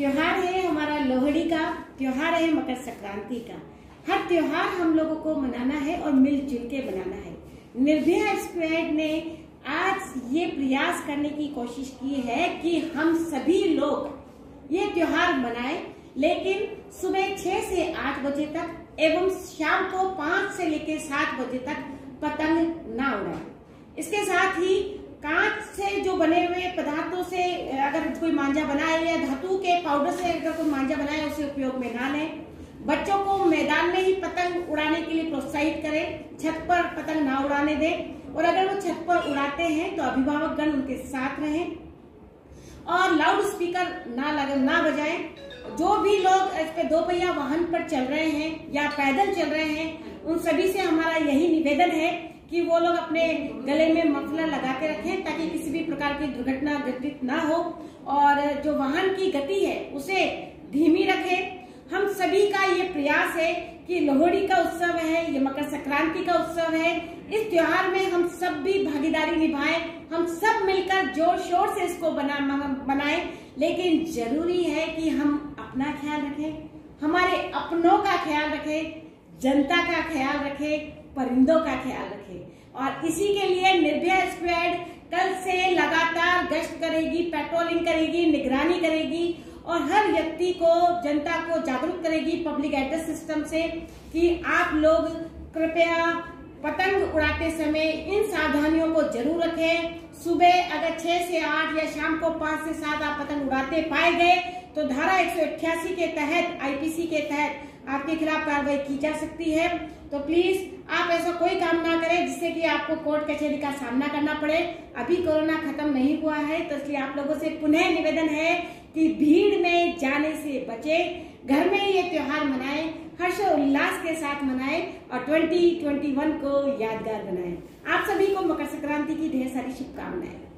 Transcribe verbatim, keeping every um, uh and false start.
त्योहार है हमारा लोहड़ी का, त्योहार है मकर संक्रांति का। हर त्योहार हम लोगों को मनाना है और मिलजुल के मनाना है। निर्भया स्क्वाड ने आज ये प्रयास करने की कोशिश की है कि हम सभी लोग ये त्योहार मनाएं, लेकिन सुबह छह से आठ बजे तक एवं शाम को पाँच से लेकर सात बजे तक पतंग ना उड़ाएं। इसके साथ ही कांच से जो बने हुए पदार्थों से अगर कोई मांझा बनाए या धातु के पाउडर से अगर कोई मांझा बनाए उसे उपयोग में ना लें। बच्चों को मैदान में ही पतंग उड़ाने के लिए प्रोत्साहित करें, छत पर पतंग ना उड़ाने दें, और अगर वो छत पर उड़ाते हैं तो अभिभावक गण उनके साथ रहें और लाउड स्पीकर ना लगे ना बजाएं। जो भी लोग इस पे दो पहिया वाहन पर चल रहे हैं या पैदल चल रहे हैं, उन सभी से हमारा यही निवेदन है कि वो लोग अपने गले में मफलर लगा के रखें ताकि किसी भी प्रकार की दुर्घटना घटित ना हो, और जो वाहन की गति है उसे धीमी रखें। हम सभी का ये प्रयास है कि लोहड़ी का उत्सव है, ये मकर संक्रांति का उत्सव है, इस त्योहार में हम सब भी भागीदारी निभाएं, हम सब मिलकर जोर शोर से इसको बना बनाएं। लेकिन जरूरी है कि हम अपना ख्याल रखें, हमारे अपनों का ख्याल रखें, जनता का ख्याल रखें, परिंदों का ख्याल रखें। और इसी के लिए निर्भया स्क्वाड कल से लगातार गश्त करेगी, पेट्रोलिंग करेगी, निगरानी करेगी और हर व्यक्ति को, जनता को जागरूक करेगी पब्लिक एड्रेस सिस्टम से कि आप लोग कृपया पतंग उड़ाते समय इन सावधानियों को जरूर रखें। सुबह अगर छह से आठ या शाम को पाँच से सात आप पतंग उड़ाते पाए गए तो धारा एक सौ अट्ठासी के तहत, आईपीसी के तहत आपके खिलाफ कार्रवाई की जा सकती है। तो प्लीज आप ऐसा कोई काम ना करें जिससे कि आपको कोर्ट कचहरी का सामना करना पड़े। अभी कोरोना खत्म नहीं हुआ है, तो इसलिए आप लोगों से पुनः निवेदन है कि भीड़ में जाने से बचें, घर में ही ये त्योहार मनाएं, हर्षोल्लास के साथ मनाएं और ट्वेंटी ट्वेंटी वन को यादगार बनाएं। आप सभी को मकर संक्रांति की ढेर सारी शुभकामनाएं।